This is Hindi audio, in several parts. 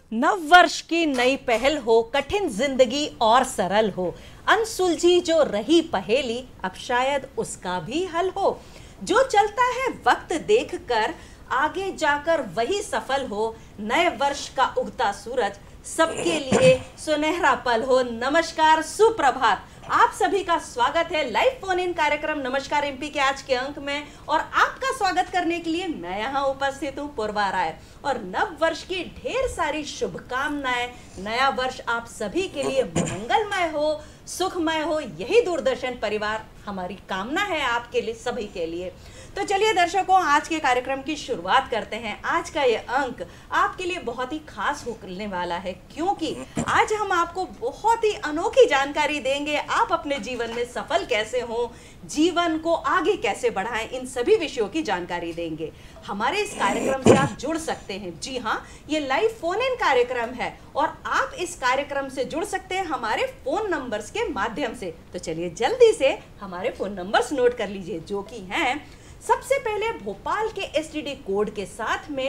नव वर्ष की नई पहल हो, कठिन जिंदगी और सरल हो, अनसुलझी जो रही पहेली अब शायद उसका भी हल हो। जो चलता है वक्त देखकर आगे जाकर वही सफल हो। नए वर्ष का उगता सूरज सबके लिए सुनहरा पल हो। नमस्कार, सुप्रभात। आप सभी का स्वागत है लाइव फोन इन कार्यक्रम नमस्कार एमपी के आज के अंक में। और आपका स्वागत करने के लिए मैं यहाँ उपस्थित हूँ पूर्वा राय। और नव वर्ष की ढेर सारी शुभकामनाएं। नया वर्ष आप सभी के लिए मंगलमय हो, सुखमय हो, यही दूरदर्शन परिवार हमारी कामना है आपके लिए, सभी के लिए। तो चलिए दर्शकों, आज के कार्यक्रम की शुरुआत करते हैं। आज का ये अंक आपके लिए बहुत ही खास होने वाला है, क्योंकि आज हम आपको बहुत ही अनोखी जानकारी देंगे। आप अपने जीवन में सफल कैसे हों, जीवन को आगे कैसे बढ़ाएं, इन सभी विषयों की जानकारी देंगे। हमारे इस कार्यक्रम से आप जुड़ सकते हैं। जी हाँ, ये लाइव फोन इन कार्यक्रम है और आप इस कार्यक्रम से जुड़ सकते हैं हमारे फोन नंबर्स के माध्यम से। तो चलिए जल्दी से हमारे फोन नंबर्स नोट कर लीजिए, जो कि हैं सबसे पहले भोपाल के एसटीडी कोड के साथ में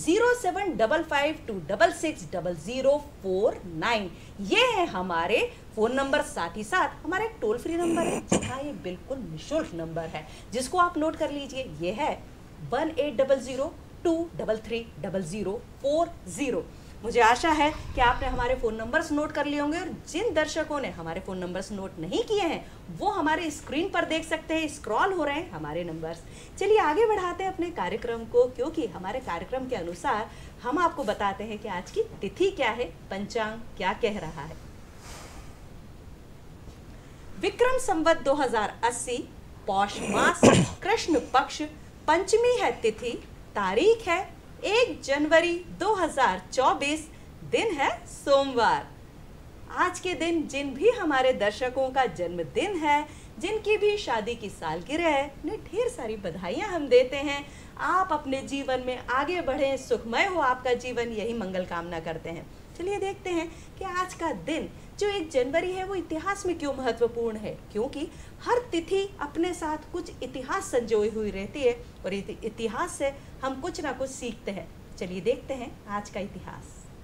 0755260049। ये है हमारे फोन नंबर। साथ ही साथ हमारा एक टोल फ्री नंबर है। जी हाँ, ये बिल्कुल निःशुल्क नंबर है, जिसको आप नोट कर लीजिए। ये है 1800233040। मुझे आशा है कि आपने हमारे फ़ोन नंबर्स नोट कर लिए होंगे। और जिन दर्शकों ने हमारे फ़ोन नंबर्स नोट नहीं किए हैं, वो हमारे स्क्रीन पर देख सकते हैं, स्क्रॉल हो रहे हैं हमारे नंबर्स। चलिए आगे बढ़ाते हैं अपने कार्यक्रम को, क्योंकि हमारे कार्यक्रम के अनुसार हम आपको बताते हैं कि आज की तिथि क्या है, पंचांग क्या कह रहा है। विक्रम संवत 2080, पौष मास, कृष्ण पक्ष, पंचमी है तिथि, तारीख है 1 जनवरी 2024, दिन है सोमवार। आज के दिन जिन भी हमारे दर्शकों का जन्मदिन है, जिनकी भी शादी की सालगिरह है, उन्हें ढेर सारी बधाइयां हम देते हैं। आप अपने जीवन में आगे बढ़ें, सुखमय हो आपका जीवन, यही मंगल कामना करते हैं। चलिए देखते हैं कि आज का दिन जो 1 जनवरी है वो इतिहास में क्यों महत्वपूर्ण है। क्योंकि हर तिथि अपने साथ कुछ इतिहास संजोई हुई रहती है और इतिहास से हम कुछ ना कुछ सीखते हैं। चलिए देखते हैं आज का इतिहास।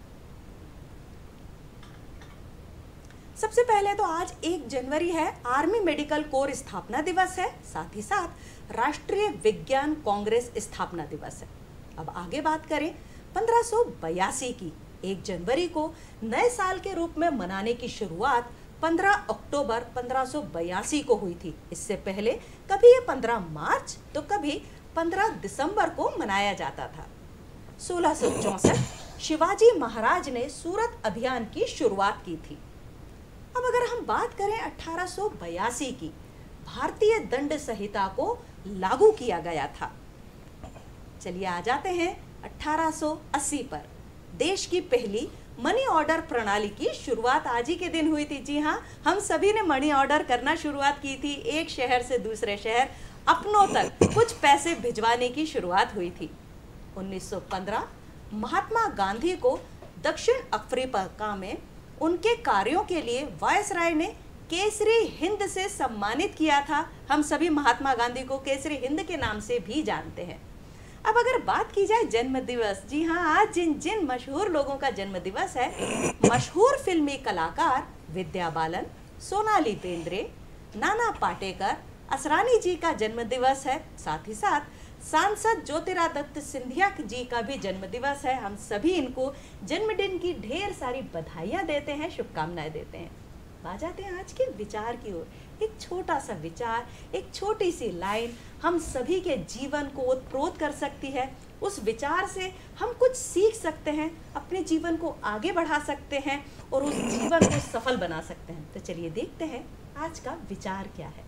सबसे पहले तो आज 1 जनवरी है, आर्मी मेडिकल कोर स्थापना दिवस है। साथ ही साथ राष्ट्रीय विज्ञान कांग्रेस स्थापना दिवस है। अब आगे बात करें 1582 की। 1 जनवरी को नए साल के रूप में मनाने की शुरुआत 15 अक्टूबर 1582 को हुई थी। इससे पहले कभी ये 15 मार्च तो कभी 15 दिसंबर को मनाया जाता था। 1664 शिवाजी महाराज ने सूरत अभियान की शुरुआत की थी। अब अगर हम बात करें 1882 की, भारतीय दंड संहिता को लागू किया गया था। चलिए आ जाते हैं 1880 पर। देश की पहली मनी ऑर्डर प्रणाली की शुरुआत आज ही के दिन हुई थी। जी हाँ, हम सभी ने मनी ऑर्डर करना शुरुआत की थी। एक शहर से दूसरे शहर अपनों तक कुछ पैसे भिजवाने की शुरुआत हुई थी। 1915 महात्मा गांधी को दक्षिण अफ्रीका में उनके कार्यों के लिए वायसराय ने केसरी हिंद से सम्मानित किया था। हम सभी महात्मा गांधी को केसरी हिंद के नाम से भी जानते हैं। अब अगर बात की जाए जन्म दिवस, जी हाँ, आज जिन जिन मशहूर लोगों का जन्म दिवस है, मशहूर फिल्मी कलाकार विद्या बालन, सोनाली बेंद्रे, नाना पाटेकर, असरानी जी का जन्म दिवस है। साथ ही साथ सांसद ज्योतिरादित्य सिंधिया जी का भी जन्म दिवस है। हम सभी इनको जन्मदिन की ढेर सारी बधाइयाँ देते हैं, शुभकामनाएं देते हैं। आ जाते हैं आज के विचार की ओर। एक छोटा सा विचार, एक छोटी सी लाइन हम सभी के जीवन को ओतप्रोत कर सकती है। उस विचार से हम कुछ सीख सकते हैं, अपने जीवन को आगे बढ़ा सकते हैं और उस जीवन को सफल बना सकते हैं। तो चलिए देखते हैं आज का विचार क्या है।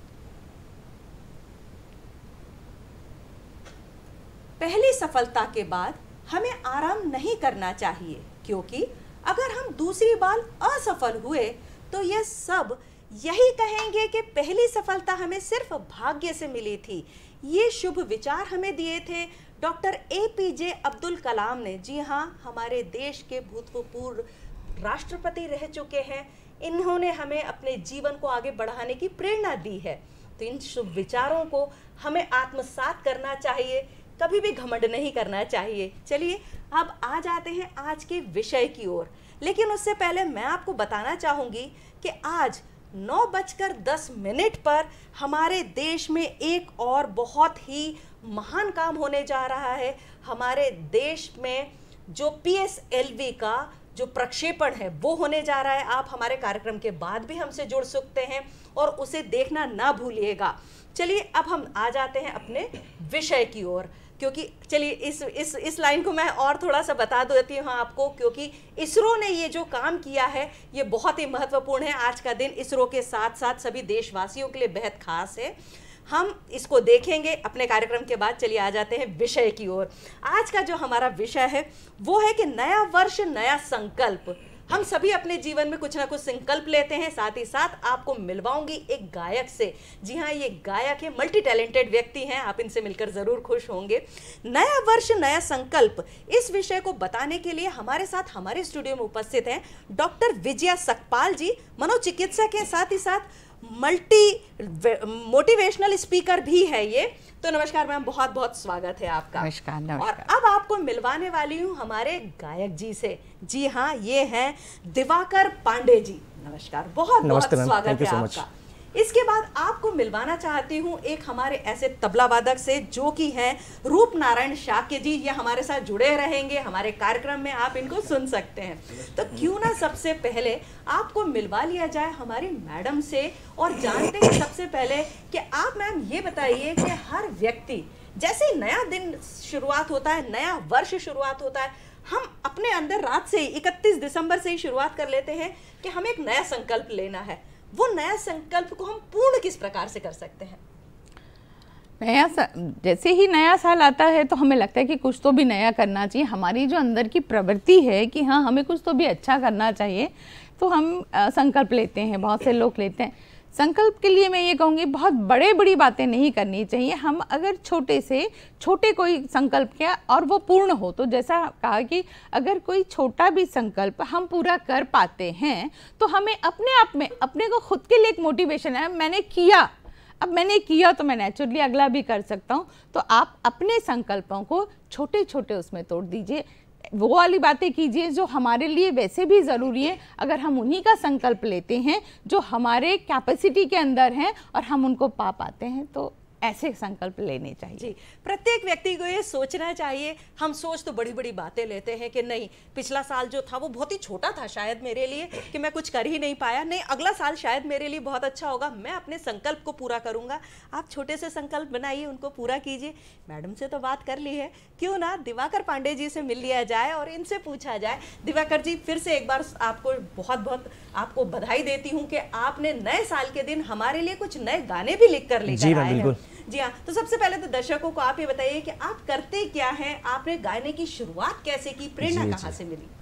पहली सफलता के बाद हमें आराम नहीं करना चाहिए, क्योंकि अगर हम दूसरी बार असफल हुए तो ये सब यही कहेंगे कि पहली सफलता हमें सिर्फ भाग्य से मिली थी। ये शुभ विचार हमें दिए थे डॉक्टर APJ अब्दुल कलाम ने। जी हाँ, हमारे देश के भूतपूर्व राष्ट्रपति रह चुके हैं। इन्होंने हमें अपने जीवन को आगे बढ़ाने की प्रेरणा दी है। तो इन शुभ विचारों को हमें आत्मसात करना चाहिए, कभी भी घमंड नहीं करना चाहिए। चलिए अब आ जाते हैं आज के विषय की ओर, लेकिन उससे पहले मैं आपको बताना चाहूँगी कि आज 9:10 पर हमारे देश में एक और बहुत ही महान काम होने जा रहा है। हमारे देश में जो PSLV का जो प्रक्षेपण है वो होने जा रहा है। आप हमारे कार्यक्रम के बाद भी हमसे जुड़ सकते हैं और उसे देखना ना भूलिएगा। चलिए अब हम आ जाते हैं अपने विषय की ओर, क्योंकि चलिए इस लाइन को मैं और थोड़ा सा बता देती हूँ आपको, क्योंकि इसरो ने ये जो काम किया है ये बहुत ही महत्वपूर्ण है। आज का दिन इसरो के साथ साथ सभी देशवासियों के लिए बेहद खास है। हम इसको देखेंगे अपने कार्यक्रम के बाद। चलिए आ जाते हैं विषय की ओर। आज का जो हमारा विषय है वो है कि नया वर्ष नया संकल्प। हम सभी अपने जीवन में कुछ ना कुछ संकल्प लेते हैं। साथ ही साथ आपको मिलवाऊंगी एक गायक से। जी हाँ, ये गायक है, मल्टी टैलेंटेड व्यक्ति हैं, आप इनसे मिलकर जरूर खुश होंगे। नया वर्ष नया संकल्प, इस विषय को बताने के लिए हमारे साथ हमारे स्टूडियो में उपस्थित हैं डॉक्टर विजया सकपाल जी, मनोचिकित्सक हैं, साथ ही साथ मल्टी मोटिवेशनल स्पीकर भी है ये। तो नमस्कार मैम, बहुत बहुत स्वागत है आपका। नमस्कार, नमस्कार। और अब आपको मिलवाने वाली हूँ हमारे गायक जी से। जी हाँ, ये हैं दिवाकर पांडे जी। नमस्कार, बहुत बहुत स्वागत है आपका। इसके बाद आपको मिलवाना चाहती हूँ एक हमारे ऐसे तबला वादक से जो कि हैं रूप नारायण शाक्य जी। ये हमारे साथ जुड़े रहेंगे हमारे कार्यक्रम में, आप इनको सुन सकते हैं। तो क्यों ना सबसे पहले आपको मिलवा लिया जाए हमारी मैडम से, और जानते हैं सबसे पहले कि आप मैम ये बताइए कि हर व्यक्ति जैसे नया दिन शुरुआत होता है, नया वर्ष शुरुआत होता है, हम अपने अंदर रात से 31 दिसंबर से ही शुरुआत कर लेते हैं कि हमें एक नया संकल्प लेना है। वो नया संकल्प को हम पूर्ण किस प्रकार से कर सकते हैं? जैसे ही नया साल आता है तो हमें लगता है कि कुछ तो भी नया करना चाहिए। हमारी जो अंदर की प्रवृत्ति है कि हाँ, हमें कुछ तो भी अच्छा करना चाहिए, तो हम संकल्प लेते हैं। बहुत से लोग लेते हैं। संकल्प के लिए मैं ये कहूँगी बहुत बड़ी बातें नहीं करनी चाहिए। हम अगर छोटे से छोटे कोई संकल्प किया और वो पूर्ण हो, तो जैसा कहा कि अगर कोई छोटा भी संकल्प हम पूरा कर पाते हैं तो हमें अपने आप में अपने को खुद के लिए एक मोटिवेशन है। मैंने किया, अब मैंने किया तो मैं नेचुरली अगला भी कर सकता हूँ। तो आप अपने संकल्पों को छोटे छोटे उसमें तोड़ दीजिए, वो वाली बातें कीजिए जो हमारे लिए वैसे भी ज़रूरी है। अगर हम उन्हीं का संकल्प लेते हैं जो हमारे कैपेसिटी के अंदर हैं और हम उनको पा पाते हैं, तो ऐसे संकल्प लेने चाहिए। जी, प्रत्येक व्यक्ति को ये सोचना चाहिए। हम सोच तो बड़ी बड़ी बातें लेते हैं कि नहीं, पिछला साल जो था वो बहुत ही छोटा था शायद मेरे लिए, कि मैं कुछ कर ही नहीं पाया, नहीं अगला साल शायद मेरे लिए बहुत अच्छा होगा, मैं अपने संकल्प को पूरा करूंगा। आप छोटे से संकल्प बनाइए, उनको पूरा कीजिए। मैडम से तो बात कर ली है, क्यों ना दिवाकर पांडे जी से मिल लिया जाए और इनसे पूछा जाए। दिवाकर जी, फिर से एक बार आपको बहुत बहुत आपको बधाई देती हूँ कि आपने नए साल के दिन हमारे लिए कुछ नए गाने भी लिख कर लेकर आए हैं। जी हाँ, तो सबसे पहले तो दर्शकों को आप ये बताइए कि आप करते क्या हैं, आपने गाने की शुरुआत कैसे की, प्रेरणा कहाँ से मिली?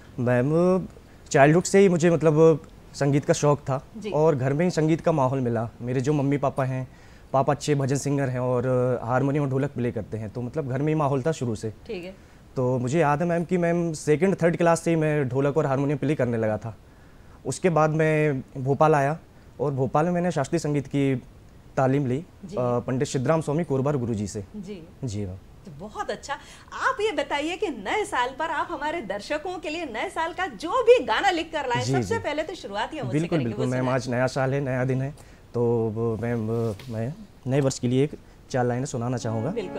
मैम, चाइल्डहुड से ही मुझे मतलब संगीत का शौक था और घर में ही संगीत का माहौल मिला। मेरे जो मम्मी पापा हैं, पापा अच्छे भजन सिंगर हैं और हारमोनियम और ढोलक प्ले करते हैं, तो मतलब घर में ही माहौल था शुरू से। ठीक है। तो मुझे याद है मैम कि मैम 2nd 3rd क्लास से ही मैं ढोलक और हारमोनियम प्ले करने लगा था। उसके बाद मैं भोपाल आया और भोपाल में मैंने शास्त्रीय संगीत की तालीम ली पंडित सिद्धराम स्वामी कोरबार गुरुजी से। जी मैम। तो बहुत अच्छा। आप ये बताइए कि नए साल पर आप हमारे दर्शकों के लिए नए साल का जो भी गाना लिख कर लाए, सबसे पहले तो शुरुआत ही हमसे करेंगे। बिल्कुल मैम, आज नया साल है, नया दिन है, तो मैं नए वर्ष के लिए एक 4 लाइनें सुनाना चाहूँगा। बिल्कुल।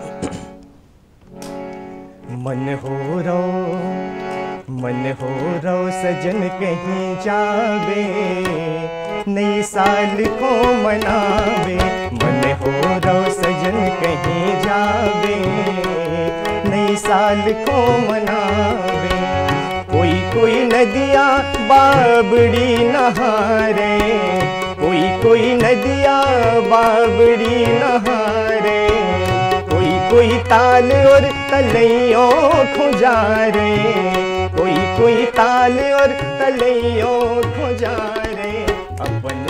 मन हो रो सजन कहीं जावे, नई साल को मनावे। मन हो रो सजन कहीं जावे, नई साल को मनावे। कोई नदियाँ बाबड़ी नहारे, कोई नदियाँ बाबड़ी नहारे। कोई ताल और तलैयों खुजारे, कोई ताल और तलैयों खुजारे। अपन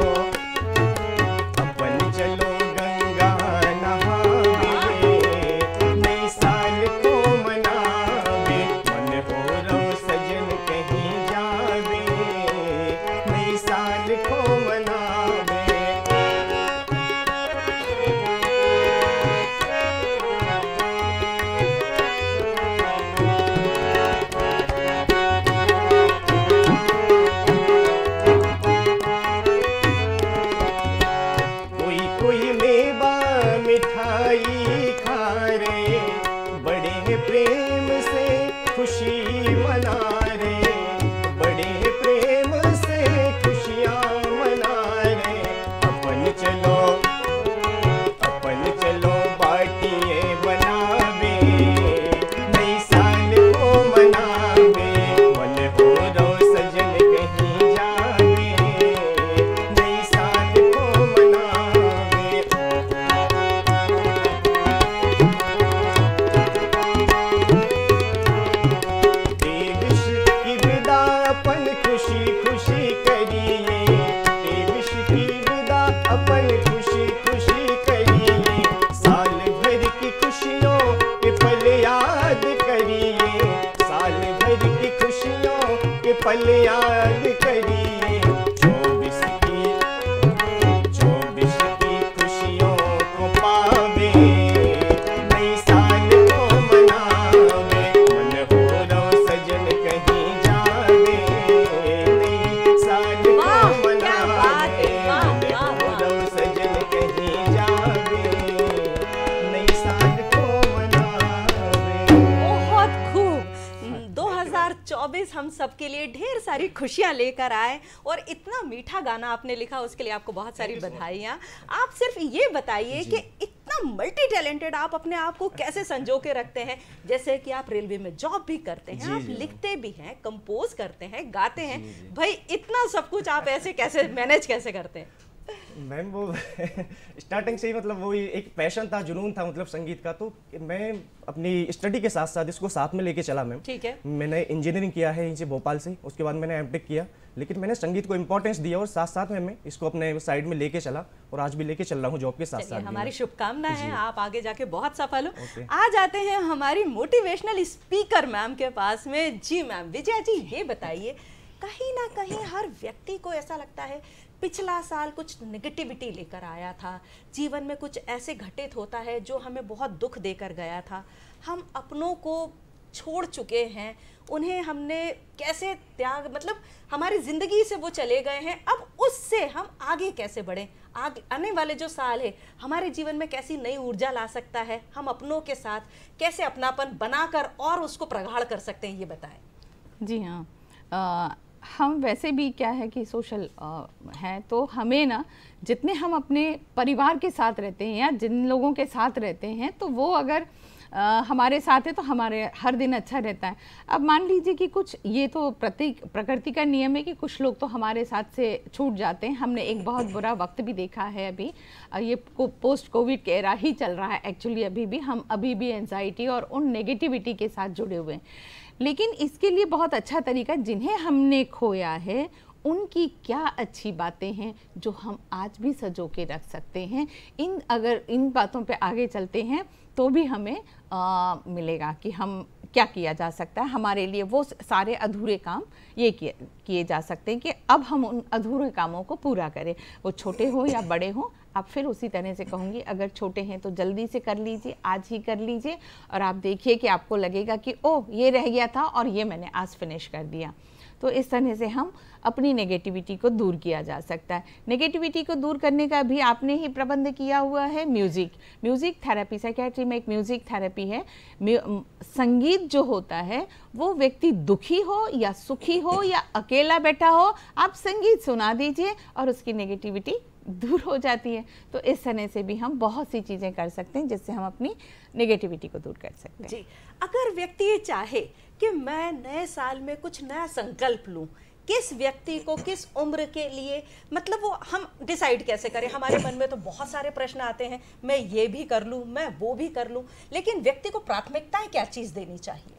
चलो गंगा नहावे, नई साल को मनावे। मन हो रो सजन कहीं जावे, नई साल को मनावे। मिठाई खा रे, बड़े प्रेम से खुशी मना रे, बड़े प्रेम से खुशियाँ मना रे। अपन चलो बाटिए बनावे, नई साल को मनावे, मन हो रो सजन कहीं जावे, नई साल को मनावे। देविश की विदा अपन खुशी खुशी करिए, देविश की विदा अपन खुशी खुशी करिए, साल भर की खुशियों के पल याद करिए, साल भर की खुशियों के पल याद करिए। 24 की खुशियों को पावे, नई साल को मनावे, मन हो रो सजन कहीं जावे, नई साल को वाह, क्या बात मनावे, है, वाह, मन वाह, हो वाह। रो सजन कहीं जावे, नई साल को मनावे। बहुत खूब। 2024 हम सबके लिए ढेर सारी खुशियां लेकर आए और इतना मीठा गाना आपने लिखा, उसके लिए आपको बहुत सारी बधाइयाँ। आप सिर्फ ये बताइए कि इतना मल्टी टैलेंटेड आप अपने आप को कैसे संजो के रखते हैं? जैसे कि आप रेलवे में जॉब भी करते हैं, आप लिखते भी हैं, कंपोज करते हैं, गाते हैं, भाई इतना सब कुछ आप ऐसे कैसे मैनेज कैसे करते हैं? मैम वो स्टार्टिंग से ही मतलब वो एक पैशन था, जुनून था मतलब संगीत का। तो मैं अपनी स्टडी के साथ साथ इसको साथ में लेके चला मैम। ठीक है। मैंने इंजीनियरिंग किया है इनसे भोपाल से, उसके बाद मैंने एमटेक किया, लेकिन मैंने संगीत को इम्पोर्टेंस दिया और साथ साथ में मैं इसको अपने साइड में लेके चला और आज भी लेके चल रहा हूँ जॉब के साथ चलिए, साथ। हमारी शुभकामनाएं हैं, आप आगे जाके बहुत सफल हो। ओके। आ जाते हैं हमारी मोटिवेशनल स्पीकर मैम के पास में। जी मैम, विजया जी ये बताइए, कहीं ना कहीं हर व्यक्ति को ऐसा लगता है पिछला साल कुछ नेगेटिविटी लेकर आया था, जीवन में कुछ ऐसे घटित होता है जो हमें बहुत दुख देकर गया था, हम अपनों को छोड़ चुके हैं, उन्हें हमने कैसे त्याग, मतलब हमारी ज़िंदगी से वो चले गए हैं, अब उससे हम आगे कैसे बढ़ें? आगे आने वाले जो साल है हमारे जीवन में कैसी नई ऊर्जा ला सकता है, हम अपनों के साथ कैसे अपनापन बनाकर और उसको प्रगाढ़ कर सकते हैं, ये बताएं। जी हाँ, हम वैसे भी क्या है कि सोशल हैं, तो हमें ना जितने हम अपने परिवार के साथ रहते हैं या जिन लोगों के साथ रहते हैं, तो वो अगर हमारे साथ है तो हमारे हर दिन अच्छा रहता है। अब मान लीजिए कि कुछ, ये तो प्रकृति का नियम है कि कुछ लोग तो हमारे साथ से छूट जाते हैं। हमने एक बहुत बुरा वक्त भी देखा है अभी, ये पोस्ट कोविड के एरा ही चल रहा है एक्चुअली। हम अभी भी एंजाइटी और उन नेगेटिविटी के साथ जुड़े हुए हैं, लेकिन इसके लिए बहुत अच्छा तरीका, जिन्हें हमने खोया है उनकी क्या अच्छी बातें हैं जो हम आज भी सजो के रख सकते हैं। अगर इन बातों पे आगे चलते हैं तो भी हमें मिलेगा कि हम क्या किया जा सकता है। हमारे लिए वो सारे अधूरे काम ये किए जा सकते हैं कि अब हम उन अधूरे कामों को पूरा करें, वो छोटे हो या बड़े हो। अब फिर उसी तरह से कहूँगी, अगर छोटे हैं तो जल्दी से कर लीजिए, आज ही कर लीजिए, और आप देखिए कि आपको लगेगा कि ओह ये रह गया था और ये मैंने आज फिनिश कर दिया। तो इस तरह से हम अपनी नेगेटिविटी को दूर किया जा सकता है। नेगेटिविटी को दूर करने का भी आपने ही प्रबंध किया हुआ है म्यूज़िक थेरेपी। साइकियाट्री में एक म्यूज़िक थेरेपी है। संगीत जो होता है वो व्यक्ति दुखी हो या सुखी हो या अकेला बैठा हो, आप संगीत सुना दीजिए और उसकी नेगेटिविटी दूर हो जाती है। तो इस तरह से भी हम बहुत सी चीज़ें कर सकते हैं जिससे हम अपनी नेगेटिविटी को दूर कर सकते हैं। जी, अगर व्यक्ति ये चाहे कि मैं नए साल में कुछ नया संकल्प लूं, किस व्यक्ति को किस उम्र के लिए, मतलब वो हम डिसाइड कैसे करें? हमारे मन में तो बहुत सारे प्रश्न आते हैं, मैं ये भी कर लूं, मैं वो भी कर लूं, लेकिन व्यक्ति को प्राथमिकताएं क्या चीज़ देनी चाहिए?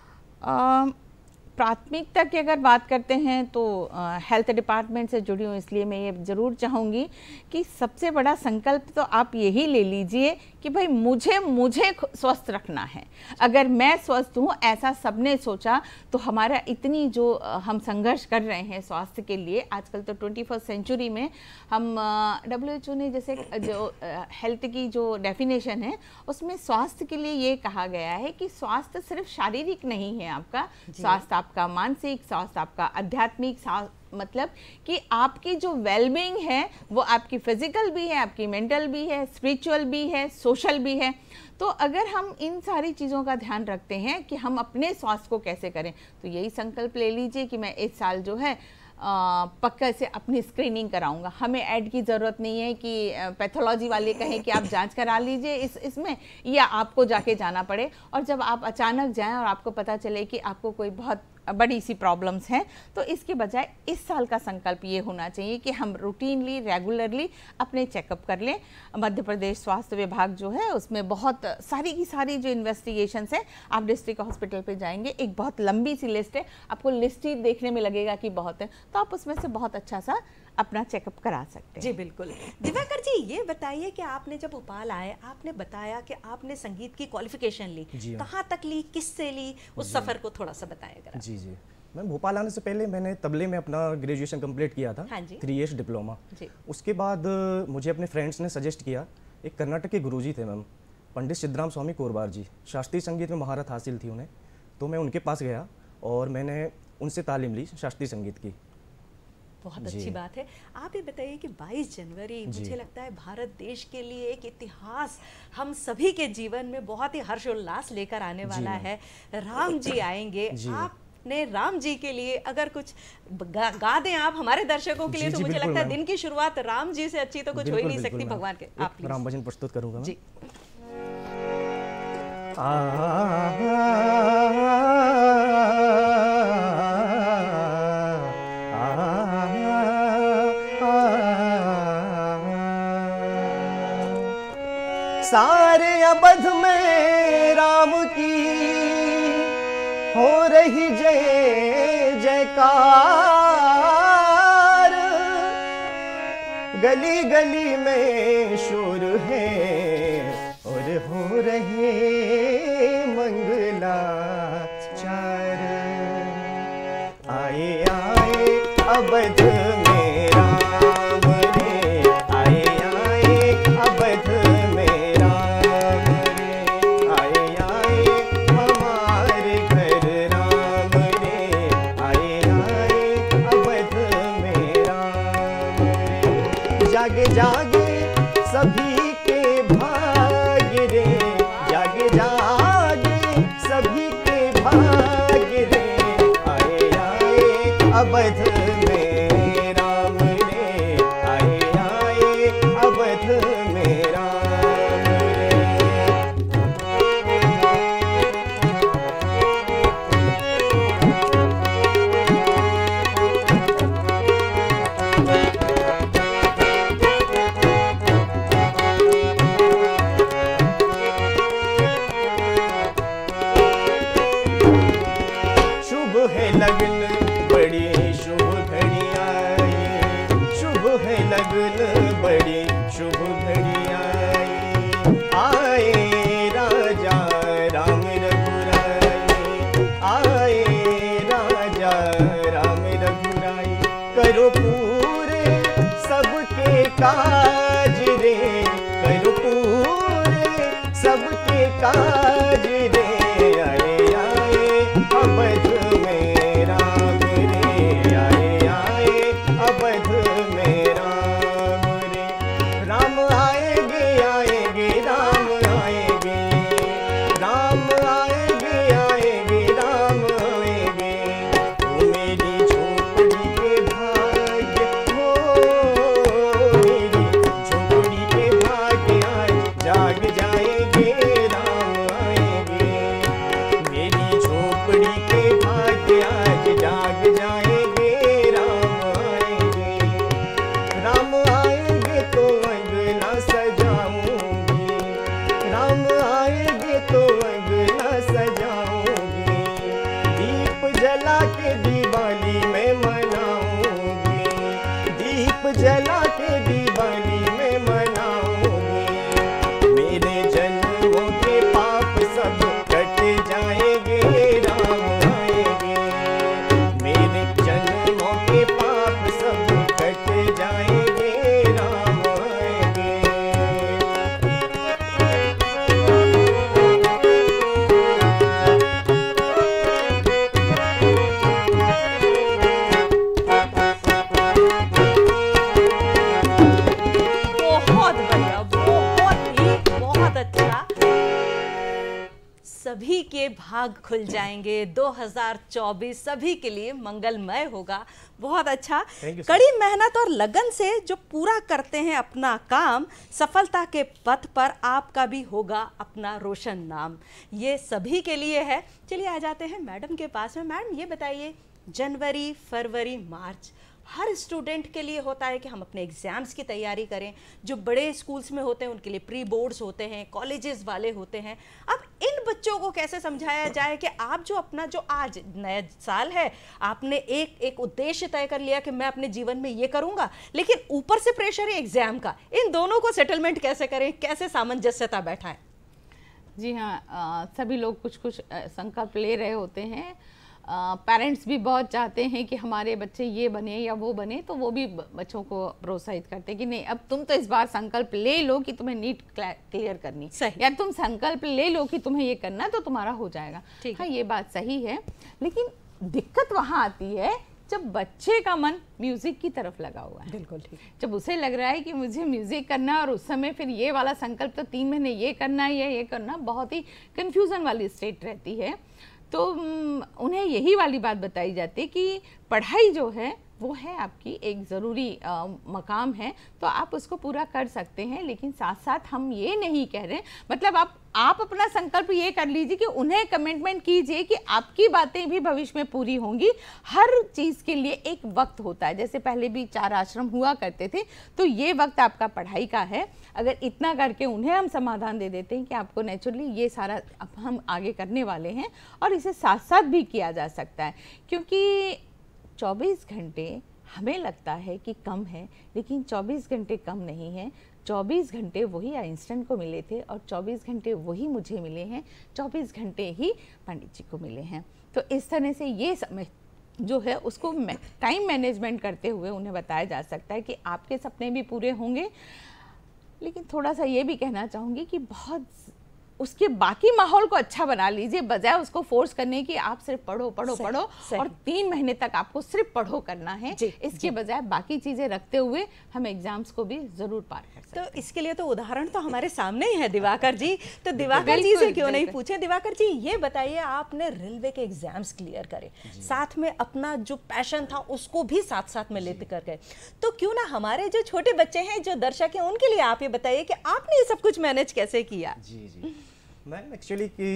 प्राथमिकता की अगर बात करते हैं तो हेल्थ डिपार्टमेंट से जुड़ी हूँ, इसलिए मैं ये ज़रूर चाहूँगी कि सबसे बड़ा संकल्प तो आप यही ले लीजिए कि भाई मुझे स्वस्थ रखना है। अगर मैं स्वस्थ हूँ, ऐसा सबने सोचा, तो हमारा इतनी जो हम संघर्ष कर रहे हैं स्वास्थ्य के लिए, आजकल तो 21st सेंचुरी में हम WHO ने जैसे जो हेल्थ की जो डेफिनेशन है उसमें स्वास्थ्य के लिए ये कहा गया है कि स्वास्थ्य सिर्फ शारीरिक नहीं है आपका, स्वास्थ्य आपका मानसिक, स्वास्थ्य आपका आध्यात्मिक, मतलब कि आपकी जो वेलबींग है वो आपकी फिजिकल भी है, आपकी मेंटल भी है, स्पिरिचुअल भी है, सोशल भी है। तो अगर हम इन सारी चीज़ों का ध्यान रखते हैं कि हम अपने स्वास्थ्य को कैसे करें, तो यही संकल्प ले लीजिए कि मैं इस साल जो है पक्का से अपनी स्क्रीनिंग कराऊंगा। हमें ऐड की ज़रूरत नहीं है कि पैथोलॉजी वाले कहें कि आप जांच करा लीजिए इसमें, या आपको जाके जाना पड़े। और जब आप अचानक जाएं और आपको पता चले कि आपको कोई बहुत बड़ी सी प्रॉब्लम्स हैं, तो इसके बजाय इस साल का संकल्प ये होना चाहिए कि हम रूटीनली रेगुलरली अपने चेकअप कर लें। मध्य प्रदेश स्वास्थ्य विभाग जो है उसमें बहुत सारी की सारी जो इन्वेस्टिगेशंस हैं, आप डिस्ट्रिक्ट हॉस्पिटल पे जाएंगे, एक बहुत लंबी सी लिस्ट है, आपको लिस्ट ही देखने में लगेगा कि बहुत है, तो आप उसमें से बहुत अच्छा सा अपना चेकअप करा सकते हैं। जी बिल्कुल। दिवाकर जी, ये बताइए कि आपने जब भोपाल आए, आपने बताया कि आपने संगीत की क्वालिफिकेशन ली, कहाँ तक ली, किससे ली, उस सफर को थोड़ा सा बताइएगा। जी जी, मैं भोपाल आने से पहले मैंने तबले में अपना ग्रेजुएशन कंप्लीट किया था। हाँ जी। 3 इयर्स डिप्लोमा। जी। उसके बाद मुझे अपने फ्रेंड्स ने सजेस्ट किया, एक कर्नाटक के गुरुजी थे मैम, पंडित सिद्धराम स्वामी कोरबार जी, शास्त्रीय संगीत में महारत हासिल थी उन्हें, तो मैं उनके पास गया और मैंने उनसे तालीम ली शास्त्रीय संगीत की। बहुत अच्छी बात है। आप ये बताइए कि 22 जनवरी मुझे लगता है भारत देश के लिए एक इतिहास हम सभी के जीवन में बहुत ही हर्षोल्लास लेकर आने वाला है। राम जी आएंगे, आपने राम जी के लिए अगर कुछ गा दें आप हमारे दर्शकों के लिए, तो मुझे लगता है दिन की शुरुआत राम जी से अच्छी तो कुछ हो ही नहीं सकती भगवान के। आप राम भजन प्रस्तुत करूंगा जी। सारे अवध में राम की हो रही जय जयकार, गली गली में शोर है और हो रहे मंगलाचार। आए आए अवध में राम रे, आए आए अवध में राम रे, आए आए हमारे घर राम रे, आए आए अवध में राम रे। जागे जागे सभी के भाग्य रे, जागे जागे सभी के भाग्य रे, आए आए अवध में राम रे, आए आए अवध में राम रे। शुभ है लगन बड़ी शुभ घड़ी आई, शुभ है लगन बड़ी शुभ घड़ी आई। आए राजा राम रघुराई, आए राजा राम रघुराई। करो पूरे सबके काज रे, करो पूरे सबके काज रे, आए आए अवध में राम रे, आए आए अवध में राम रे। राम आएंगे आएंगे राम आएंगे, राम आएंगे आएंगे राम आएंगे। ओ मेरी झोपड़ी के भाग्य हो, मेरी झोपड़ी के भाग्य आज जाग जाएंगे राम आएंगे। सभी के भाग खुल जाएंगे। 2024 सभी के लिए मंगलमय होगा। बहुत अच्छा। कड़ी मेहनत और लगन से जो पूरा करते हैं अपना काम, सफलता के पथ पर आपका भी होगा अपना रोशन नाम। ये सभी के लिए है। चलिए आ जाते हैं मैडम के पास में। मैडम ये बताइए, जनवरी, फरवरी, मार्च हर स्टूडेंट के लिए होता है कि हम अपने एग्ज़ाम्स की तैयारी करें। जो बड़े स्कूल्स में होते हैं उनके लिए प्री बोर्ड्स होते हैं, कॉलेजेस वाले होते हैं। अब इन बच्चों को कैसे समझाया जाए कि आप जो अपना जो आज नया साल है, आपने एक उद्देश्य तय कर लिया कि मैं अपने जीवन में ये करूँगा, लेकिन ऊपर से प्रेशर है एग्ज़ाम का, इन दोनों को सेटलमेंट कैसे करें, कैसे सामंजस्यता बैठाएं? जी हाँ, सभी लोग कुछ कुछ संकल्प ले रहे होते हैं। पेरेंट्स भी बहुत चाहते हैं कि हमारे बच्चे ये बने या वो बने, तो वो भी बच्चों को प्रोत्साहित करते हैं कि नहीं, अब तुम तो इस बार संकल्प ले लो कि तुम्हें नीट क्लियर करनी, या तुम संकल्प ले लो कि तुम्हें ये करना, तो तुम्हारा हो जाएगा। हाँ, ये बात सही है, लेकिन दिक्कत वहाँ आती है जब बच्चे का मन म्यूजिक की तरफ लगा हुआ है। बिल्कुल ठीक। जब उसे लग रहा है कि मुझे म्यूजिक करना है और उस समय फिर ये वाला संकल्प तो 3 महीने ये करना है या ये करना, बहुत ही कंफ्यूजन वाली स्टेट रहती है। तो उन्हें यही वाली बात बताई जाती है कि पढ़ाई जो है वो है आपकी एक ज़रूरी मकाम है, तो आप उसको पूरा कर सकते हैं, लेकिन साथ साथ हम ये नहीं कह रहे, मतलब आप अपना संकल्प ये कर लीजिए कि उन्हें कमिटमेंट कीजिए कि आपकी बातें भी भविष्य में पूरी होंगी। हर चीज़ के लिए एक वक्त होता है, जैसे पहले भी 4 आश्रम हुआ करते थे, तो ये वक्त आपका पढ़ाई का है। अगर इतना करके उन्हें हम समाधान दे देते हैं कि आपको नेचुरली ये सारा हम आगे करने वाले हैं, और इसे साथ साथ भी किया जा सकता है, क्योंकि 24 घंटे हमें लगता है कि कम है, लेकिन 24 घंटे कम नहीं है। 24 घंटे वही आइंस्टाइन को मिले थे और 24 घंटे वही मुझे मिले हैं, 24 घंटे ही पंडित जी को मिले हैं। तो इस तरह से ये समय जो है उसको टाइम मैनेजमेंट करते हुए उन्हें बताया जा सकता है कि आपके सपने भी पूरे होंगे। लेकिन थोड़ा सा ये भी कहना चाहूँगी कि बहुत उसके बाकी माहौल को अच्छा बना लीजिए, बजाय उसको फोर्स करने की आप सिर्फ पढ़ो पढ़ो पढ़ो और 3 महीने तक आपको सिर्फ पढ़ो करना है। इसके बजाय बाकी चीज़ें रखते हुए हम एग्जाम्स को भी ज़रूर पार कर सकते हैं। तो इसके लिए तो उदाहरण तो हमारे सामने ही है दिवाकर जी। तो दिवाकर जी से क्यों नहीं पूछे। दिवाकर जी ये बताइए, आपने रेलवे के एग्जाम्स क्लियर करे, साथ में अपना जो पैशन था उसको भी साथ साथ में लेते कर गए, तो क्यों ना हमारे जो छोटे बच्चे हैं, जो दर्शक हैं, उनके लिए आप ये बताइए कि आपने ये सब कुछ मैनेज कैसे किया। जी मैम, एक्चुअली कि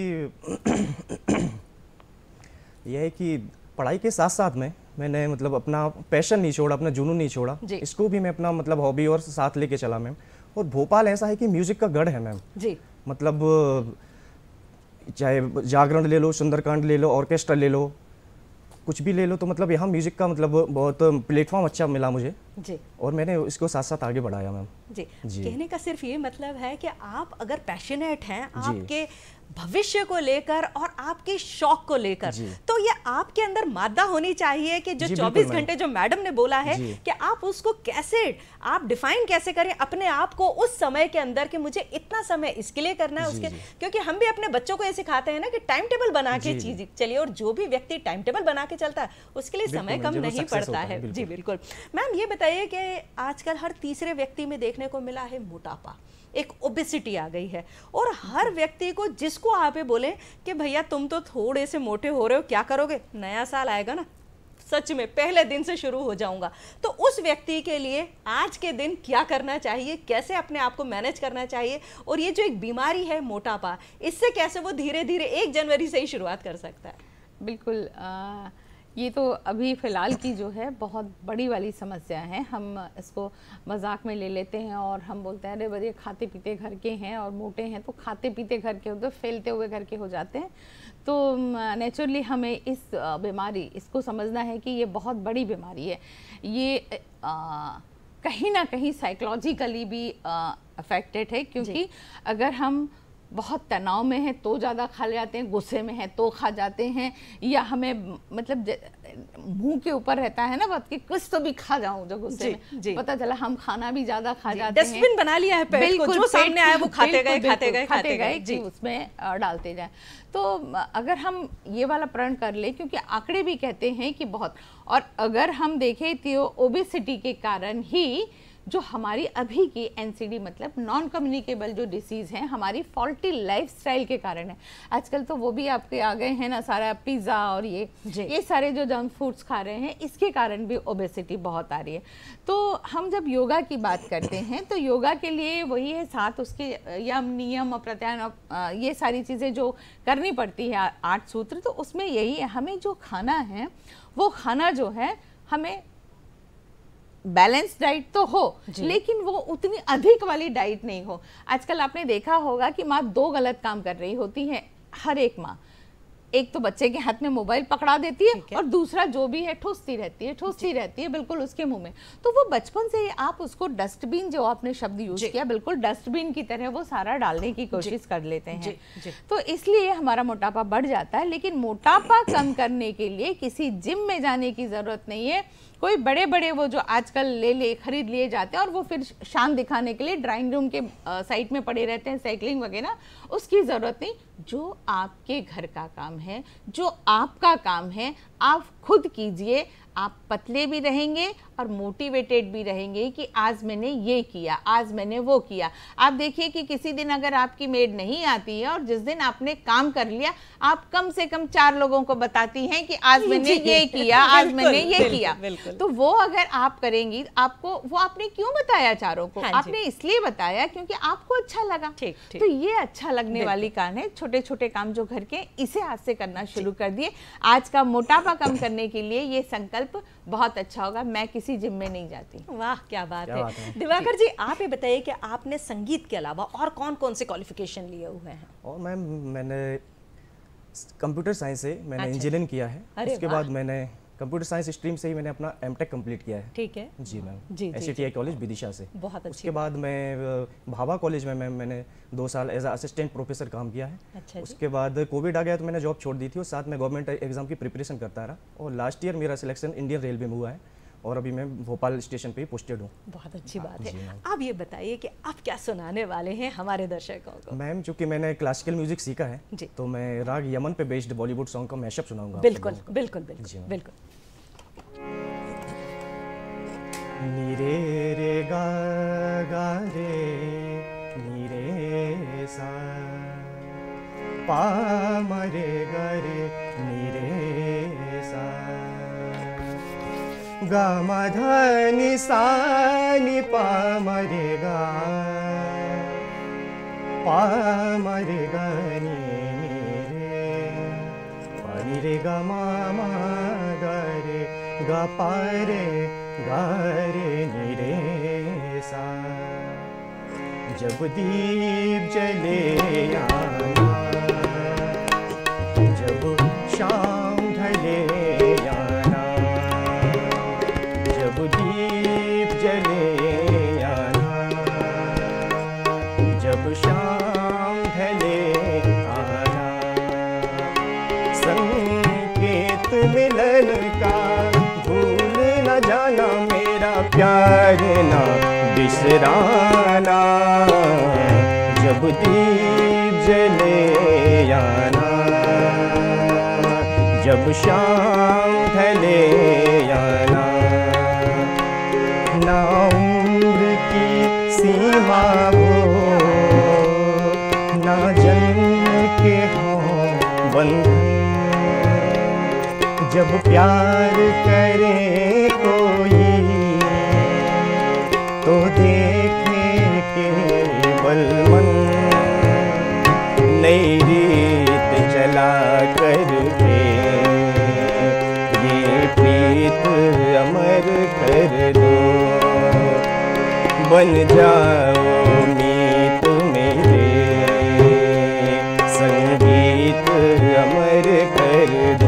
यह है कि पढ़ाई के साथ साथ में मैंने मतलब अपना पैशन नहीं छोड़ा, अपना जुनून नहीं छोड़ा, इसको भी मैं अपना मतलब हॉबी और साथ लेके चला मैम। और भोपाल ऐसा है कि म्यूजिक का गढ़ है मैम जी। मतलब चाहे जागरण ले लो, सुंदरकांड ले लो, ऑर्केस्ट्रा ले लो, कुछ भी ले लो, तो मतलब यहाँ म्यूजिक का मतलब बहुत प्लेटफॉर्म अच्छा मिला मुझे जी, और मैंने इसको साथ साथ आगे बढ़ाया मैम जी। कहने का सिर्फ ये मतलब है कि आप अगर पैशनेट हैं आपके भविष्य को लेकर और आपके शौक को लेकर, तो ये आपके अंदर मादा होनी चाहिए कि जो 24 घंटे जो मैडम ने बोला है कि आप उसको कैसे आप डिफाइन कैसे करें अपने आप को उस समय के अंदर कि मुझे इतना समय इसके लिए करना है उसके, क्योंकि हम भी अपने बच्चों को ये सिखाते हैं ना कि टाइम टेबल बना के चीज चलिए, और जो भी व्यक्ति टाइम टेबल बना के चलता है उसके लिए समय कम नहीं पड़ता है जी। बिल्कुल मैम, ये बताइए कि आजकल हर तीसरे व्यक्ति में देखने को मिला है मोटापा, एक ओबेसिटी आ गई है, और हर व्यक्ति को जिसको आप ये बोले कि भैया तुम तो थोड़े से मोटे हो रहे हो, क्या करोगे, नया साल आएगा ना, सच में पहले दिन से शुरू हो जाऊंगा, तो उस व्यक्ति के लिए आज के दिन क्या करना चाहिए, कैसे अपने आप को मैनेज करना चाहिए, और ये जो एक बीमारी है मोटापा, इससे कैसे वो धीरे धीरे 1 जनवरी से ही शुरुआत कर सकता है। बिल्कुल, ये तो अभी फ़िलहाल की जो है बहुत बड़ी वाली समस्या है। हम इसको मजाक में ले लेते हैं और हम बोलते हैं अरे बड़े खाते पीते घर के हैं और मोटे हैं, तो खाते पीते घर के होते, फैलते हुए घर के हो जाते हैं। तो नेचुरली हमें इस बीमारी इसको समझना है कि ये बहुत बड़ी बीमारी है। ये कहीं ना कहीं साइकोलॉजिकली भी अफेक्टेड है, क्योंकि अगर हम बहुत तनाव में हैं तो ज़्यादा खा जाते हैं, गुस्से में हैं तो खा जाते हैं, या हमें मतलब मुंह के ऊपर रहता है ना बात कि कुछ तो भी खा जाऊं जो गुस्से में, पता चला हम खाना भी ज़्यादा खा जाते हैं। डस्टबिन बना लिया है पेट को, जो सामने आया वो खाते गए जी, उसमें डालते जाए। तो अगर हम ये वाला प्रण कर ले, क्योंकि आंकड़े भी कहते हैं कि बहुत, और अगर हम देखें तो ओबेसिटी के कारण ही जो हमारी अभी की NCD मतलब नॉन कम्युनिकेबल जो डिसीज़ हैं हमारी फॉल्टी लाइफस्टाइल के कारण है। आजकल तो वो भी आपके आ गए हैं ना, सारा पिज़्ज़ा और ये सारे जो जंक फूड्स खा रहे हैं, इसके कारण भी ओबेसिटी बहुत आ रही है। तो हम जब योगा की बात करते हैं तो योगा के लिए वही है, साथ उसके यम नियम प्रत्याहार ये सारी चीज़ें जो करनी पड़ती है 8 सूत्र, तो उसमें यही है हमें जो खाना है वो खाना जो है हमें बैलेंस डाइट तो हो लेकिन वो उतनी अधिक वाली डाइट नहीं हो। आजकल आपने देखा होगा कि माँ 2 गलत काम कर रही होती है, हर एक माँ। एक तो बच्चे के हाथ में मोबाइल पकड़ा देती है और दूसरा जो भी है ठूसती रहती है बिल्कुल उसके मुंह में। तो वो बचपन से ही आप उसको डस्टबिन, जो आपने शब्द यूज किया, बिल्कुल डस्टबिन की तरह वो सारा डालने की कोशिश कर लेते हैं। तो इसलिए हमारा मोटापा बढ़ जाता है। लेकिन मोटापा कम करने के लिए किसी जिम में जाने की जरूरत नहीं है। कोई बड़े बड़े वो जो आजकल खरीद लिए जाते हैं और वो फिर शान दिखाने के लिए ड्राइंग रूम के साइड में पड़े रहते हैं, साइकिलिंग वगैरह, उसकी ज़रूरत नहीं। जो आपके घर का काम है, जो आपका काम है, आप खुद कीजिए। आप पतले भी रहेंगे और मोटिवेटेड भी रहेंगे कि आज मैंने ये किया, आज मैंने वो किया। आप देखिए कि किसी दिन अगर आपकी मेड नहीं आती है और जिस दिन आपने काम कर लिया, आप कम से कम 4 लोगों को बताती हैं कि आज मैंने ये किया, आज मैंने ये किया। तो वो अगर आप करेंगी, आपको वो आपने क्यों बताया चारों को? आपने इसलिए बताया क्योंकि आपको अच्छा लगा। तो ये अच्छा लगने वाली काम है। छोटे छोटे काम जो घर के, इसे आज से करना शुरू कर दिए। आज का मोटापा कम करने के लिए ये संकल्प बहुत अच्छा होगा। मैं किसी जिम में नहीं जाती। वाह, क्या बात है। दिवाकर जी, आप ये बताइए कि आपने संगीत के अलावा और कौन कौन से क्वालिफिकेशन लिए हुए हैं? और मैम, मैंने कंप्यूटर साइंस से मैंने इंजीनियरिंग किया है। उसके बाद मैंने कंप्यूटर साइंस स्ट्रीम से ही मैंने अपना M.Tech कंप्लीट किया है। ठीक है जी मैम, SCTI कॉलेज विदिशा से। बहुत अच्छी। उसके बाद मैं भाभा कॉलेज में मैंने 2 साल एज असिस्टेंट प्रोफेसर काम किया है। अच्छा। उसके बाद कोविड आ गया तो मैंने जॉब छोड़ दी थी और साथ में गवर्नमेंट एग्जाम की प्रिपरेशन करता रहा। और लास्ट ईयर मेरा सिलेक्शन इंडियन रेलवे में हुआ है और अभी मैं भोपाल स्टेशन पे ही पोस्टेड हूँ। बहुत अच्छी बात है। आप ये बताइए कि आप क्या सुनाने वाले हैं हमारे दर्शकों को? मैम, चूंकि मैंने क्लासिकल म्यूजिक सीखा है तो मैं राग यमन पे बेस्ड बॉलीवुड सॉन्ग का मैशअप सुनाऊंगा। बिल्कुल बिल्कुल बिल्कुल बिल्कुल। नी रे रे गा रे नी रे सा पा म रे गा रे नी रे सा गा म ध नि सा नि पा म रे गा पा म रे गा नी रे पा नी रे गा म गा रे गा पा रे गा रे नी रे सा। जब दीप जले आना, जब शाम ढले आना, जब दीप जले आना, जब शाम ढले आना, संकेत मिलन का भूल न जाना, मेरा प्यार ना बिसराना। जब दीप जले आना, जब शाम ढले आना, ना उम्र की सीमा हो, ना जन्म के हो बंधन। जब प्यार करे कोई तो देखे केवल मन, नई रीत चला करके ये प्रीत अमर कर दो। बन जाओ मीत मेरे, संगीत अमर कर दो।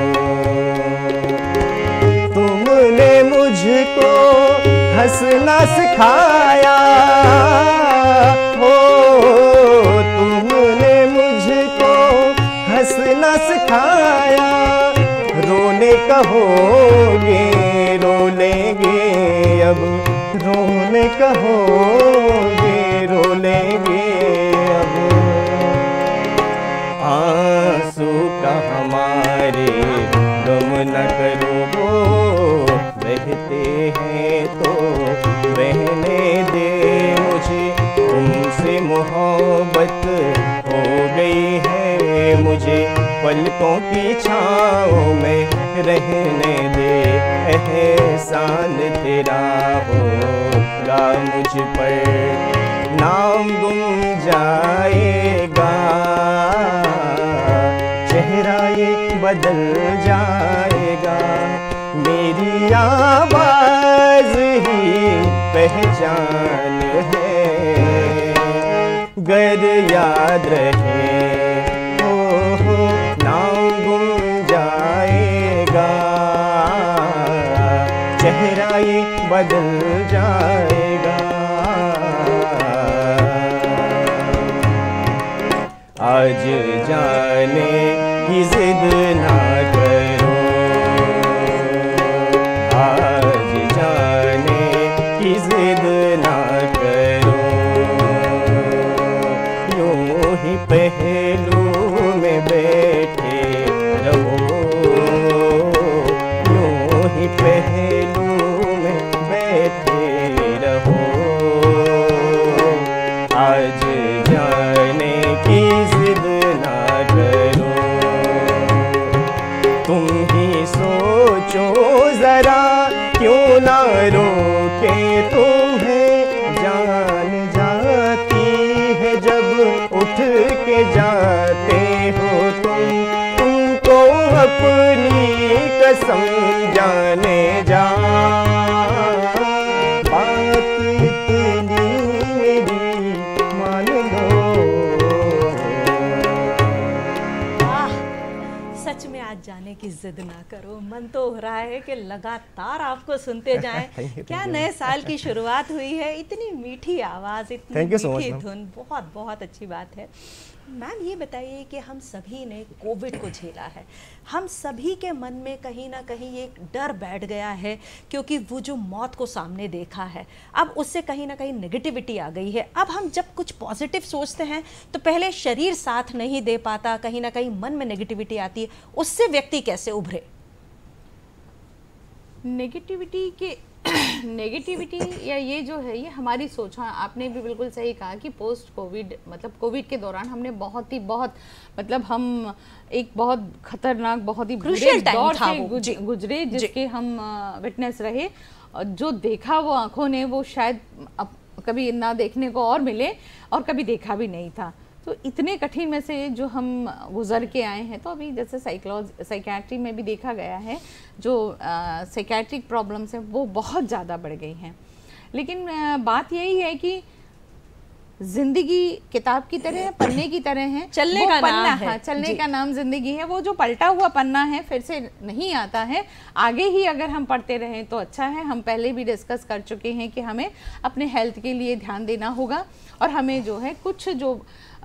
तुमने मुझको हंसना सिखाया हो, तुमने मुझको हंसना सिखाया। रोने कहोगे रो लेंगे अब, रोने कहोगे रो लेंगे अब। आंसू का हमारे गम न करो, वो बहते हैं तो बहने आदत हो गई है मुझे, पलकों की छाँव में रहने दे, एहसान तेरा होगा मुझ पर, नाम गुम जाएगा, चेहरा ये बदल जाएगा, मेरी आवाज़ ही पहचान है, गर याद रहे हो नाम गुम जाएगा, चेहरा ये बदल जाएगा। आज जाने की जिद ना करो, आज जाने की जिद ना करो, यूं ही पहलू में बैठे रहो, यूं ही पहलू में बैठे रहो, आज जाने की जिद ना करो, तुम ही सोचो जरा क्यों ना रोके तुम्हें, जान जाती है जब उठ के जाते हो तुमको अपनी कसम जाने जा, बात इतनी मेरी मान लो। सच में आज जाने की जिद ना करो, मन तो हो रहा है कि लगातार आपको सुनते जाएं। क्या नए साल की शुरुआत हुई है, इतनी मीठी आवाज़, इतनी मीठी धुन, बहुत बहुत अच्छी बात है। मैम ये बताइए कि हम सभी ने कोविड को झेला है, हम सभी के मन में कहीं ना कहीं एक डर बैठ गया है, क्योंकि वो जो मौत को सामने देखा है, अब उससे कहीं ना कहीं नेगेटिविटी आ गई है। अब हम जब कुछ पॉजिटिव सोचते हैं तो पहले शरीर साथ नहीं दे पाता, कहीं ना कहीं मन में नेगेटिविटी आती है, उससे व्यक्ति कैसे उभरे? नेगेटिविटी या ये जो है, ये हमारी सोच। हाँ, आपने भी बिल्कुल सही कहा कि पोस्ट कोविड मतलब कोविड के दौरान हमने बहुत मतलब हम एक बहुत खतरनाक, बहुत ही बुरे दौर से गुजरे, जिसके हम विटनेस रहे। जो देखा वो आंखों ने, वो शायद कभी ना देखने को और मिले, और कभी देखा भी नहीं था। तो इतने कठिन में से जो हम गुजर के आए हैं, तो अभी जैसे साइकियाट्री में भी देखा गया है, जो साइकियाट्रिक प्रॉब्लम्स हैं वो बहुत ज़्यादा बढ़ गई हैं। लेकिन बात यही है कि जिंदगी किताब की तरह है, पन्ने की तरह है, चलने का नाम है। हाँ, चलने का नाम जिंदगी है। वो जो पलटा हुआ पन्ना है फिर से नहीं आता है। आगे ही अगर हम पढ़ते रहें तो अच्छा है। हम पहले भी डिस्कस कर चुके हैं कि हमें अपने हेल्थ के लिए ध्यान देना होगा, और हमें जो है कुछ जो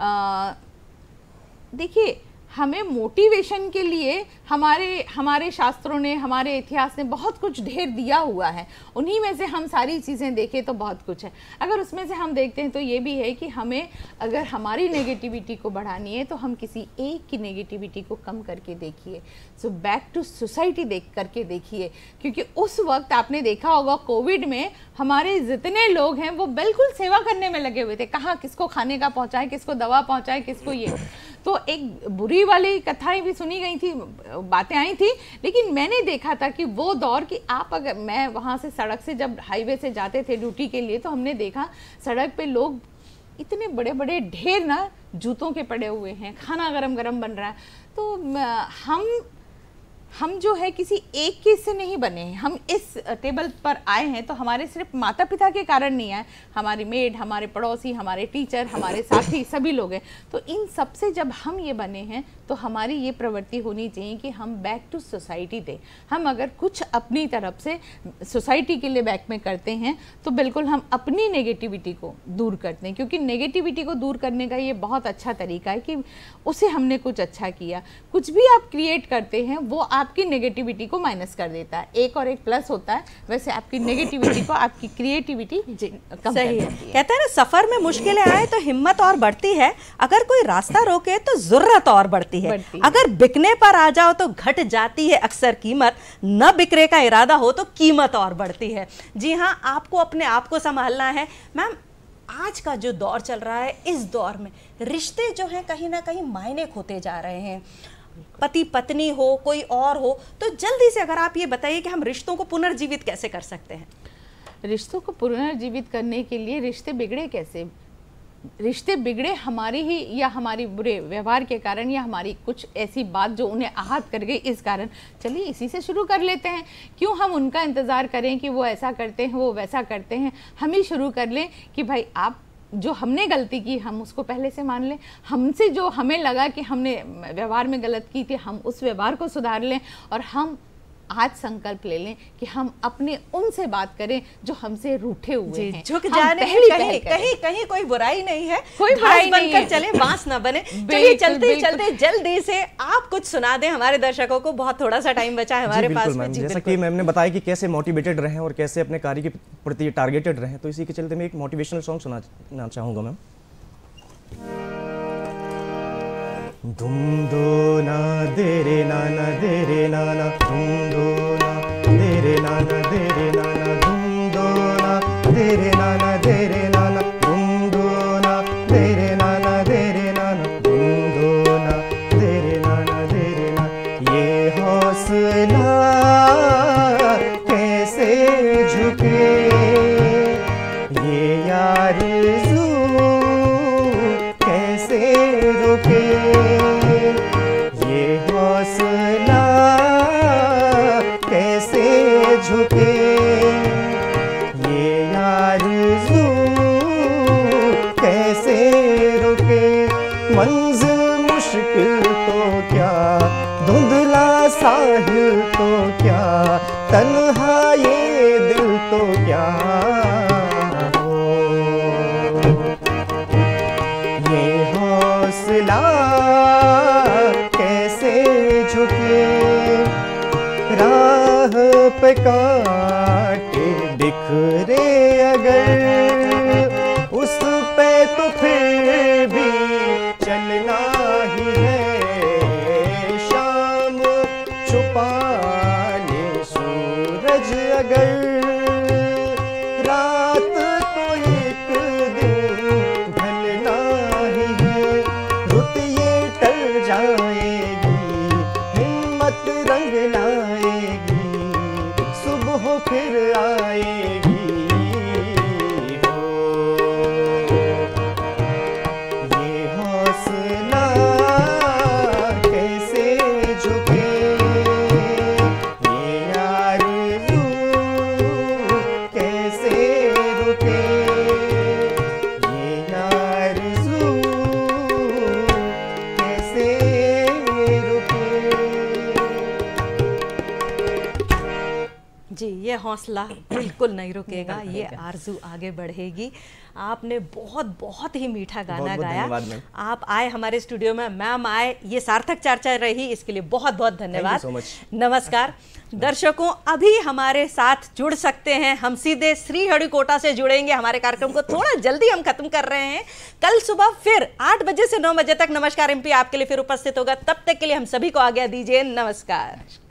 देखिए, हमें मोटिवेशन के लिए हमारे शास्त्रों ने, हमारे इतिहास ने बहुत कुछ ढेर दिया हुआ है। उन्हीं में से हम सारी चीज़ें देखें तो बहुत कुछ है। अगर उसमें से हम देखते हैं तो ये भी है कि हमें अगर हमारी नेगेटिविटी को बढ़ानी है तो हम किसी एक की नेगेटिविटी को कम करके देखिए। सो बैक टू सोसाइटी देख करके देखिए, क्योंकि उस वक्त आपने देखा होगा कोविड में हमारे जितने लोग हैं वो बिल्कुल सेवा करने में लगे हुए थे। कहाँ किसको खाने का पहुँचाए, किसको दवा पहुँचाए, किसको ये। तो एक बुरी वाली कथाएं भी सुनी गई थी, बातें आई थी, लेकिन मैंने देखा था कि वो दौर की आप अगर, मैं वहाँ से सड़क से जब हाईवे से जाते थे ड्यूटी के लिए, तो हमने देखा सड़क पे लोग इतने बड़े बड़े ढेर ना जूतों के पड़े हुए हैं, खाना गरम गरम बन रहा है। तो हम जो है किसी एक के से नहीं बने हैं। हम इस टेबल पर आए हैं तो हमारे सिर्फ माता पिता के कारण नहीं आए, हमारी मेड, हमारे पड़ोसी, हमारे टीचर, हमारे साथी, सभी लोग हैं। तो इन सब से जब हम ये बने हैं तो हमारी ये प्रवृत्ति होनी चाहिए कि हम बैक टू सोसाइटी दें। हम अगर कुछ अपनी तरफ से सोसाइटी के लिए बैक में करते हैं तो बिल्कुल हम अपनी नेगेटिविटी को दूर करते हैं, क्योंकि नेगेटिविटी को दूर करने का ये बहुत अच्छा तरीका है कि उसे हमने कुछ अच्छा किया। कुछ भी आप क्रिएट करते हैं वो आपकी नेगेटिविटी को माइनस कर देता है। एक और एक प्लस होता है, वैसे आपकी नेगेटिविटी को आपकी क्रिएटिविटी कम सही है। कहते हैं ना, सफर में मुश्किलें आए तो हिम्मत और बढ़ती है, अगर कोई रास्ता रोके तो जरूरत और बढ़ती है। अगर बिकने पर आ जाओ तो घट जाती है अक्सर कीमत, न बिक्रे का इरादा हो तो कीमत और बढ़ती है। जी हाँ, आपको अपने आप को संभालना है। मैम, आज का जो दौर चल रहा है, इस दौर में रिश्ते जो हैं कहीं ना कहीं मायने खोते जा रहे हैं। पति पत्नी हो, कोई और हो, तो जल्दी से अगर आप ये बताइए कि हम रिश्तों को पुनर्जीवित कैसे कर सकते हैं? रिश्तों को पुनर्जीवित करने के लिए रिश्ते बिगड़े कैसे? रिश्ते बिगड़े हमारी ही या हमारी बुरे व्यवहार के कारण, या हमारी कुछ ऐसी बात जो उन्हें आहत कर गई इस कारण। चलिए इसी से शुरू कर लेते हैं। क्यों हम उनका इंतज़ार करें कि वो ऐसा करते हैं, वो वैसा करते हैं? हम ही शुरू कर लें कि भाई आप जो हमने गलती की हम उसको पहले से मान लें, हमसे जो हमें लगा कि हमने व्यवहार में गलत की थी हम उस व्यवहार को सुधार लें, और हम आज संकल्प ले लें कि हम अपने उनसे बात करें जो हमसे रूठे हुए हैं। झुक जाने में कहीं कोई बुराई नहीं है, कोई बुराई नहीं है। चले बांस ना बने। चलिए चलते चलते जल्दी से आप कुछ सुना दें हमारे दर्शकों को, बहुत थोड़ा सा टाइम बचा है हमारे पास में। जैसा कि मैम ने बताया कि कैसे मोटिवेटेड रहें और कैसे अपने कार्य के प्रति टारगेटेड रहें, तो इसी के चलते मैं एक मोटिवेशनल सॉन्ग सुनाना चाहूँगा मैम। धुम दो ना दे रे नाना दे रे नाना, धुम दो ना दे रे नाना दे रे नाना, धुम दो ना दे रे नाना दे रे नाना, धुम दो ना दे रे नाना दे रे नाना, धुम दो ना दे रे नाना दे रे नाना। ये हौसला कैसे झुके, ये आरज़ू कैसे रुके, ये हौसला कैसे झुके, ये आरज़ू कैसे रुके। मंजिल मुश्किल तो क्या, धुंधला साहिल तो क्या, तन्हा ये दिल तो क्या हो, ये हौसला कैसे झुके। राह पे कांटे बिखरे अगर, उस पे तो फिर भी चलना ही है। शाम छुपाने सूरज अगर, रात तो एक दिन ढलना ही है। रुत ये टल जाएगी, हिम्मत रंग लाएगी, सुबह फिर आएगी हो। ये हौसला कैसे झुके, ये आरज़ू कैसे रुके, ये आरज़ू कैसे रुके। जी, ये हौसला बिल्कुल नहीं रुकेगा, ये आरज़ू आगे बढ़ेगी। आपने बहुत ही मीठा गाना गाया। आप आए हमारे स्टूडियो में, मैम आए, ये सार्थक चर्चा रही, इसके लिए बहुत धन्यवाद। नमस्कार दर्शकों, अभी हमारे साथ जुड़ सकते हैं, हम सीधे श्रीहरिकोटा से जुड़ेंगे। हमारे कार्यक्रम को थोड़ा जल्दी हम खत्म कर रहे हैं। कल सुबह फिर 8 बजे से 9 बजे तक नमस्कार एमपी आपके लिए फिर उपस्थित होगा। तब तक के लिए हम सभी को आज्ञा दीजिए। नमस्कार।